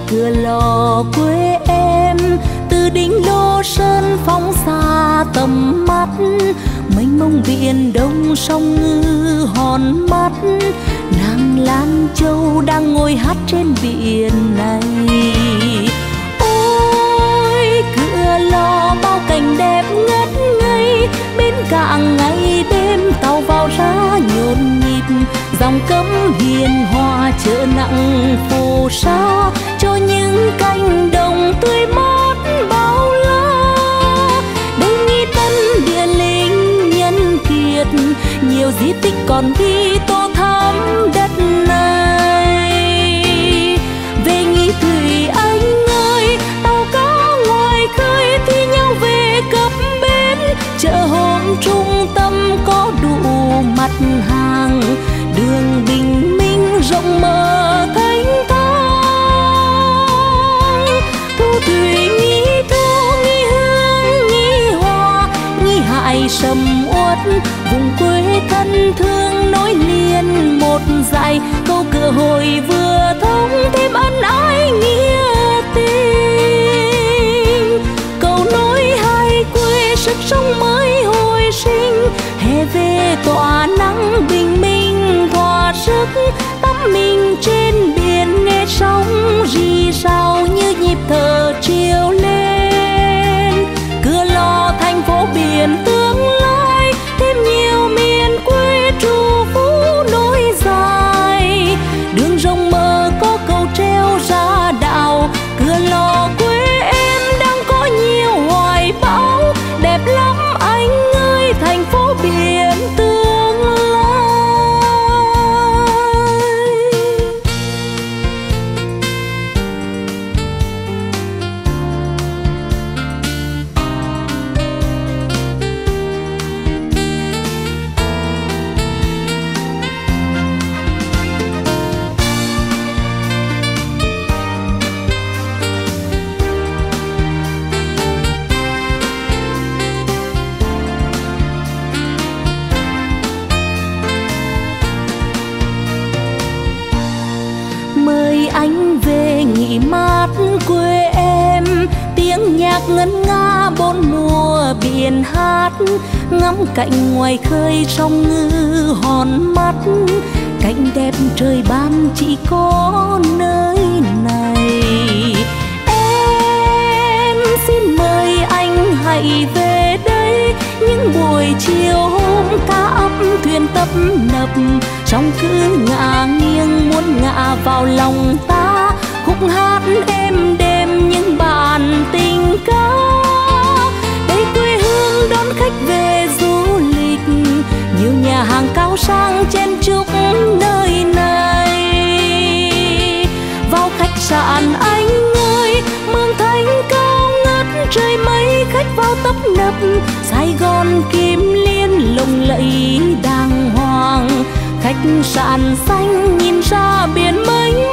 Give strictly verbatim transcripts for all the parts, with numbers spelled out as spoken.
cửa lò quê em, từ đỉnh Lô Sơn phóng xa tầm mắt, mênh mông biển đông sông Ngư hòn mắt. Nàng Lan Châu đang ngồi hát trên biển này. Ôi cửa lò bao cảnh đẹp ngất ngây, bên cảng ngày đêm tàu vào ra nhộn nhịp, dòng cấm hiền hòa chợ nặng phù sa cho những cánh đồng tươi mát bao la. Đây Nghi Tân địa linh nhân kiệt, nhiều di tích còn ghi tô thắm đất này. Về Nghi Thủy anh ơi, tàu cá ngoài khơi thi nhau về cập bến, chợ hôm trung tâm có đủ mặt hàng, đường bình minh rộng mở thênh thang. Thu thủy Nghi Thu, Nghi Hương, Nghi Hòa, Nghi Hải sầm uất, vùng quê thân thương nối liền một dải câu cửa hồi vừa thông thêm ân ái nghĩa tình. Cầu nối hai quê sức sống mới hồi sinh, hè về tỏa nắng bình minh thỏa sức, tắm mình trên biển nghe sóng rì rào như nhịp thở chiều lên. Cửa lò thành phố biển tương lai, thêm nhiều miền quê trù phú nối dài, đường rộng mở có cầu treo ra đảo. Cửa lò quê em đang có nhiều hoài bão, đẹp lắm anh ơi thành phố biển tương lai. Mời anh về nghỉ mát quê em, tiếng nhạc ngân nga bốn mùa biển hát, ngắm cảnh ngoài khơi sông Ngư hòn mắt, cảnh đẹp trời ban chỉ có nơi này. Em xin mời anh hãy về đây, những buổi chiều hôm cá ấp thuyền tấp nập, sóng cứ ngả nghiêng muốn ngả vào lòng ta, khúc hát êm đêm những bản tình ca. Đây quê hương đón khách về du lịch, nhiều nhà hàng cao sang chen chúc nơi này. Vào khách sạn anh ơi, Mường Thanh cao ngất, trời mây khách vào tấp nập, Sài Gòn Kim Liên lộng lẫy đàng hoàng, khách sạn xanh nhìn ra biển mênh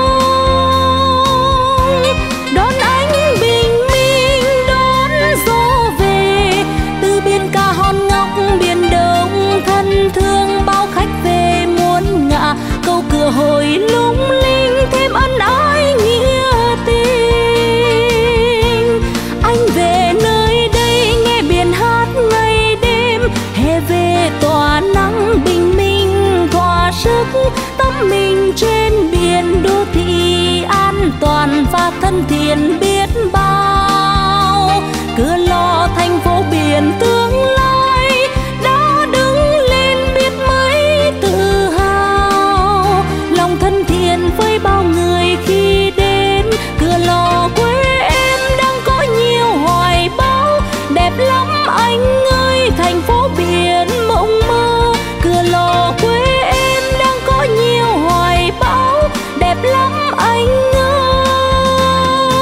mông. Đón anh bình minh đón gió về, từ biển cả Hòn Ngọc biển Đông thân thương, bao khách về muốn ngả câu cửa hồi lung linh thêm ân ái nghĩa tình. Anh về nơi đây nghe biển hát ngày đêm, hè về tỏa nắng bình minh thỏa sức, tắm mình trên biển đô thị an toàn và thân thiện biết bao. Cửa lò thành phố biển tương lai đã đứng lên biết mấy tự hào, lòng thân thiện với bao người khi đến. Cửa lò quê em đang có nhiều hoài bão, đẹp lắm anh ơi thành phố biển mộng mơ. Cửa lò quê em đang có nhiều hoài bão, đẹp lắm anh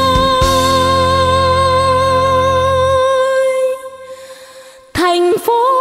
ơi thành phố